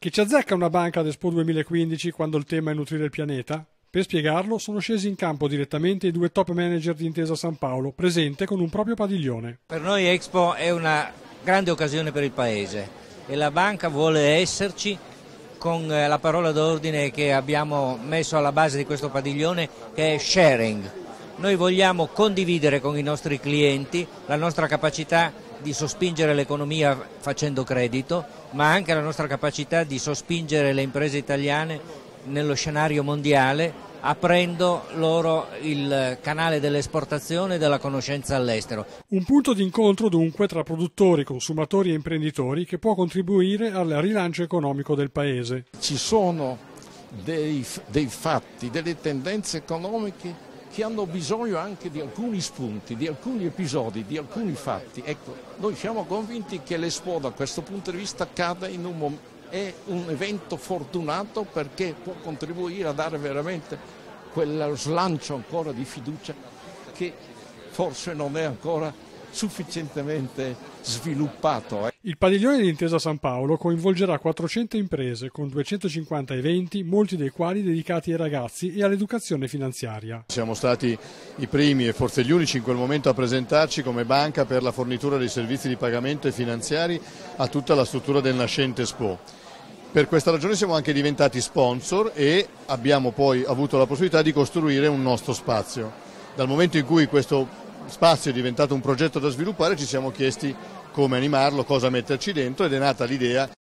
Che ci azzecca una banca ad Expo 2015 quando il tema è nutrire il pianeta? Per spiegarlo sono scesi in campo direttamente i due top manager di Intesa San Paolo, presente con un proprio padiglione. Per noi Expo è una grande occasione per il Paese e la banca vuole esserci con la parola d'ordine che abbiamo messo alla base di questo padiglione, che è sharing. Noi vogliamo condividere con i nostri clienti la nostra capacità di sospingere l'economia facendo credito, ma anche la nostra capacità di sospingere le imprese italiane nello scenario mondiale, aprendo loro il canale dell'esportazione e della conoscenza all'estero. Un punto di incontro dunque tra produttori, consumatori e imprenditori che può contribuire al rilancio economico del Paese. Ci sono dei fatti, delle tendenze economiche che hanno bisogno anche di alcuni spunti, di alcuni episodi, di alcuni fatti. Ecco, noi siamo convinti che l'Expo da questo punto di vista è un evento fortunato perché può contribuire a dare veramente quello slancio ancora di fiducia che forse non è ancora sufficientemente sviluppato. Il padiglione di Intesa San Paolo coinvolgerà 400 imprese con 250 eventi, molti dei quali dedicati ai ragazzi e all'educazione finanziaria. Siamo stati i primi e forse gli unici in quel momento a presentarci come banca per la fornitura dei servizi di pagamento e finanziari a tutta la struttura del nascente Expo. Per questa ragione siamo anche diventati sponsor e abbiamo poi avuto la possibilità di costruire un nostro spazio. Dal momento in cui questo spazio è diventato un progetto da sviluppare ci siamo chiesti come animarlo, cosa metterci dentro ed è nata l'idea